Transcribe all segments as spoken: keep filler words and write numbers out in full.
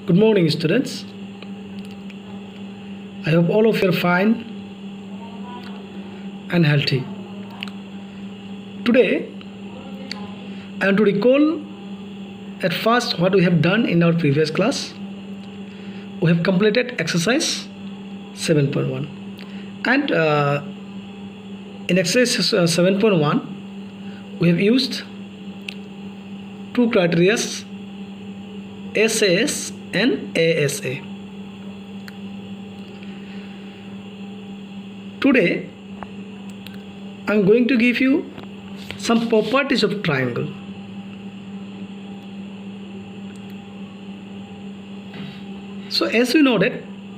Good morning, students. I hope all of you are fine and healthy. Today, I want to recall at first what we have done in our previous class. We have completed exercise seven point one, and uh, in exercise uh, seven point one, we have used two criteria, S A S and A S A. Today I am going to give you some properties of triangle. So as you know that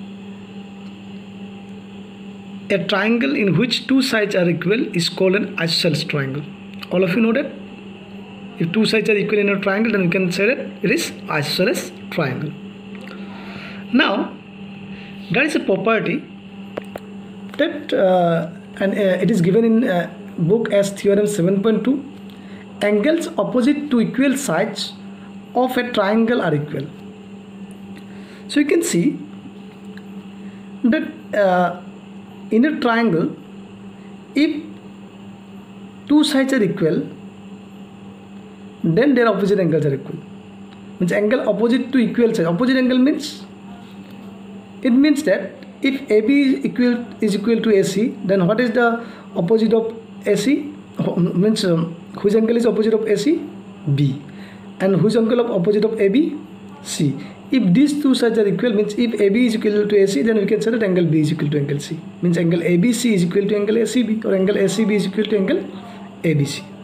a triangle in which two sides are equal is called an isosceles triangle. All of you know that if two sides are equal in a triangle, then we can say that it is isosceles triangle. Now there is a property that uh, and uh, it is given in uh, book as theorem seven point two. Angles opposite to equal sides of a triangle are equal. So you can see that uh, in a triangle, if two sides are equal, then their opposite angles are equal. Means angle opposite to equal side. Opposite angle means, it means that if A B is equal is equal to A C, then what is the opposite of A C? Means um, whose angle is opposite of A C? B. And whose angle of opposite of A B? C. If these two sides are equal, means if A B is equal to A C, then we can say that angle B is equal to angle C. Means angle A B C is equal to angle A C B, or angle A C B is equal to angle A B C.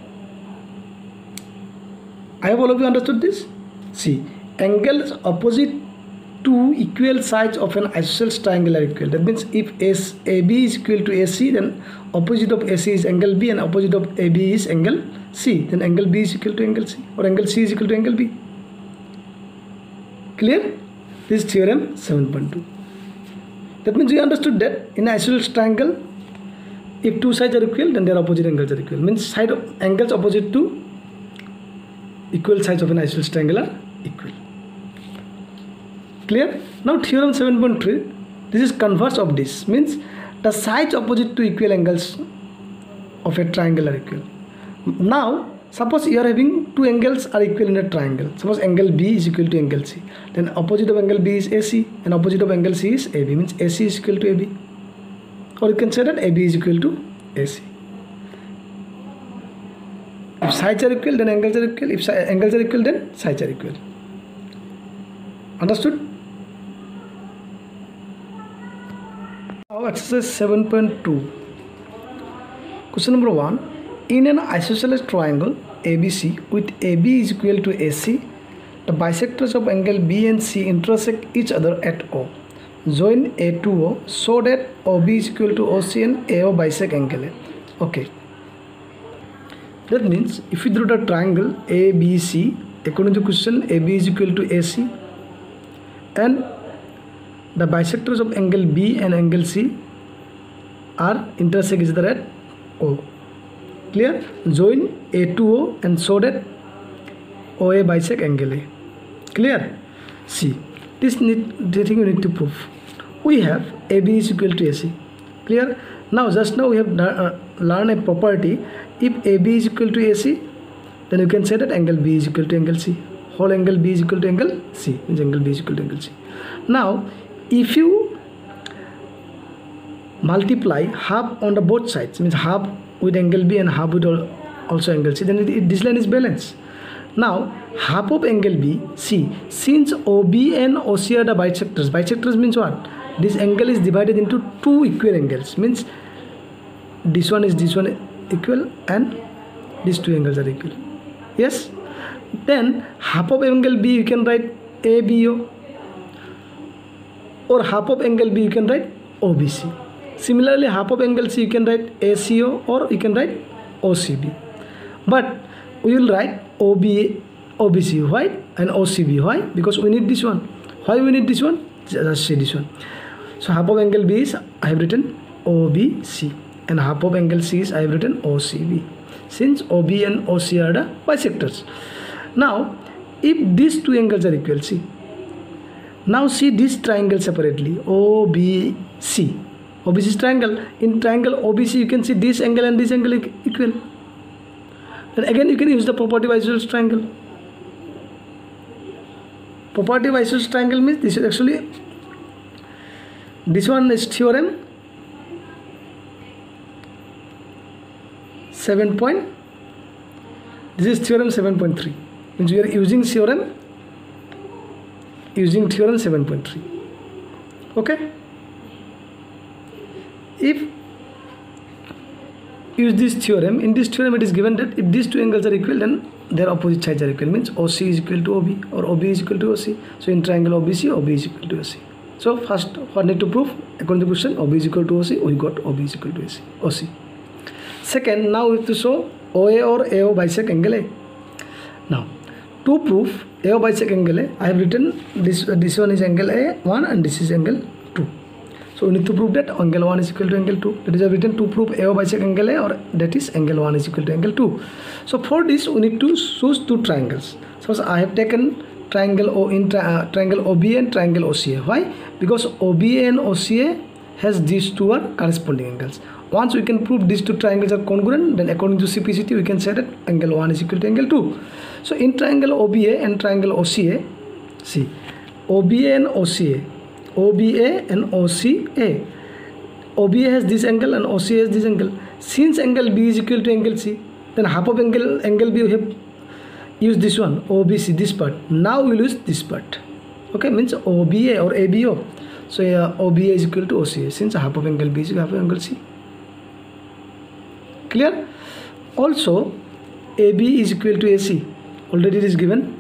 I have all of you understood this? See, angles opposite to equal sides of an isosceles triangle are equal. That means if A B is equal to A C, then opposite of A C is angle B and opposite of A B is angle C. Then angle B is equal to angle C, or angle C is equal to angle B. Clear? This is theorem seven point two. That means we understood that in an isosceles triangle, if two sides are equal, then their opposite angles are equal. Means side of angles opposite to equal sides of an isosceles triangle are equal. Clear? Now theorem seven point three, this is converse of this. Means the sides opposite to equal angles of a triangle are equal. Now suppose you are having two angles are equal in a triangle. Suppose angle B is equal to angle C. Then opposite of angle B is A C and opposite of angle C is A B. Means A C is equal to A B. Or you can say that A B is equal to A C. If sides are equal, then angles are equal. If angles are equal, then sides are equal. Understood? Now exercise seven point two. Question number one. In an isosceles triangle A B C with A B is equal to A C, the bisectors of angle B and C intersect each other at O. Join A to O so that O B is equal to O C and A O bisect angle A. Okay. That means if we draw the triangle A B C, according to question, A B is equal to A C, and the bisectors of angle B and angle C are intersect each other at O. Clear? Join A to O and so that O A bisect angle A. Clear? See, this need the thing we need to prove. We have A B is equal to A C. Clear? Now just now we have uh, learned a property. If A B is equal to A C, then you can say that angle B is equal to angle C. Whole angle B is equal to angle C. Means angle B is equal to angle C. Now, if you multiply half on the both sides, means half with angle B and half with also angle C, then it, it, this line is balanced. Now, half of angle B, C, since O B and O C are the bisectors. Bisectors means what? This angle is divided into two equal angles. Means this one is this one equal and these two angles are equal. Yes? Then half of angle B you can write A B O, or half of angle B you can write O B C. Similarly, half of angle C you can write A C O, or you can write O C B. But we will write O B, O B C. Why? And O C B. Why? Because we need this one. Why we need this one? Just say this one. So half of angle B is, I have written O B C, and half of angle C is, I have written O C B. Since O B and O C are the bisectors. Now, if these two angles are equal, see, Now see this triangle separately, O B C. O B C is triangle. In triangle O B C, you can see this angle and this angle equal. Then again you can use the property of isosceles triangle. Property of isosceles triangle means this is actually, this one is theorem seven point, this is theorem seven point three, means we are using theorem using theorem seven point three. Okay, if use this theorem, in this theorem it is given that if these two angles are equal, then their opposite sides are equal, means O C is equal to O B or O B is equal to O C. So in triangle O B C, O B is equal to O C. So first what need to prove? According to the question, O B is equal to O C, we got O B is equal to O C. Second, now we have to show O A or A O bisect angle A. Now to prove A O bisect angle A, I have written this, uh, this one is angle A one and this is angle two. So we need to prove that angle one is equal to angle two. That is, I have written to prove A O bisect angle A, or that is angle one is equal to angle two. So for this we need to choose two triangles. So I have taken triangle O in tri uh, triangle O B A and triangle O C A. Why? Because O B A and O C A has these two are corresponding angles. Once we can prove these two triangles are congruent, then according to simplicity we can say that angle one is equal to angle two. So in triangle O B A and triangle O C A, see, O B A and O C A, O B A and O C A, O B A has this angle and O C A has this angle. Since angle B is equal to angle C, then half of angle angle B we have used this one, O B C, this part. Now we will use this part. Okay, means O B A or A B O. So uh, O B A is equal to O C A, since half of angle B is half of angle C. Clear? Also A B is equal to A C, already it is given,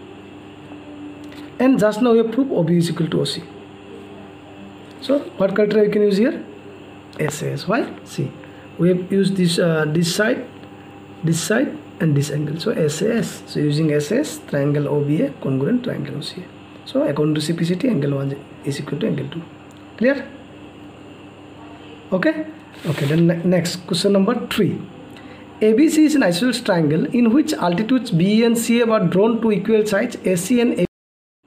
and just now we have proved O B is equal to O C. So what criteria we can use here? S A S. Why? See, we have used this uh, this side, this side and this angle, so S A S. So using S A S, triangle O B A congruent triangle O C A. So according to simplicity, angle one is equal to angle two. Clear? Okay. Okay, then ne next question number three. A B C is an isosceles triangle in which altitudes B and C are drawn to equal sides A C and A B,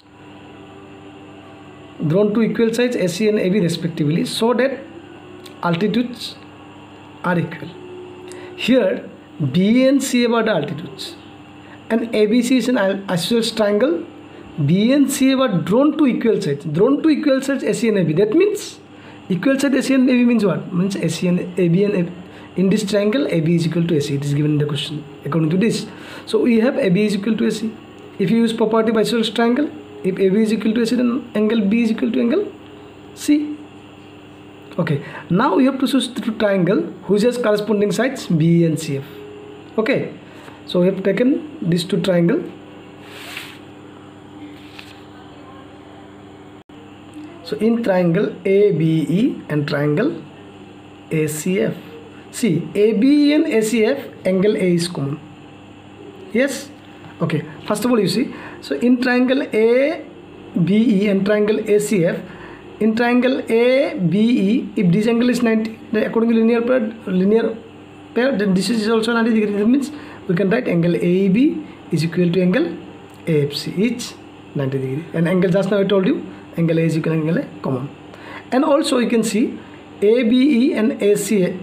drawn to equal sides A C and A B respectively, so that altitudes are equal. Here B and C are the altitudes, and A B C is an isosceles triangle. B and C are drawn to equal sides, drawn to equal sides A C and A B. That means equal side A C and A B means what? Means A C and A B and A B. In this triangle, A B is equal to A C. It is given in the question according to this. So we have A B is equal to A C. If you use property of isosceles triangle, if A B is equal to A C, then angle B is equal to angle C. Okay. Now we have to choose the triangle which has corresponding sides B and C F. Okay. So we have taken these two triangle. So in triangle A B E and triangle A C F, see, A B E and A C F, angle A is common. Yes? Okay. First of all, you see, so in triangle A B E and triangle A C F, in triangle A B E, if this angle is ninety, then according to linear pair, linear pair, then this is also ninety degree. That means we can write angle A E B is equal to angle A F C, each ninety degree. And angle, just now I told you, angle A is equal to angle A common. And also you can see A B E and A C A,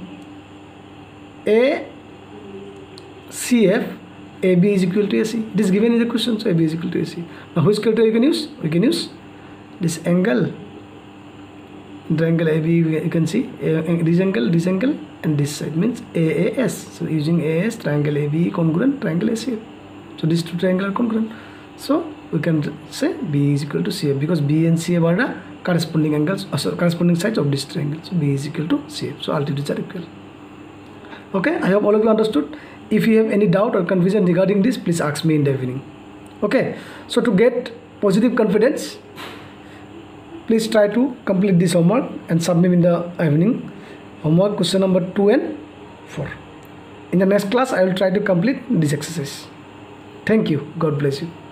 A C F, A B is equal to A C. It is given in the question, so A B is equal to A C. Now which criteria you can use? We can use this angle. In triangle A B E, you can see A, this angle, this angle, and this side means A A S. So using A A S, triangle A B E congruent, triangle A C F. So these two triangles are congruent. So we can say B is equal to C F, because B and C F are the corresponding angles, uh, sorry, corresponding sides of this triangle. So B is equal to C F. So altitudes are equal. Okay, I hope all of you understood. If you have any doubt or confusion regarding this, please ask me in the evening. Okay, so to get positive confidence, please try to complete this homework and submit in the evening. Homework question number two and four. In the next class, I will try to complete this exercise. Thank you. God bless you.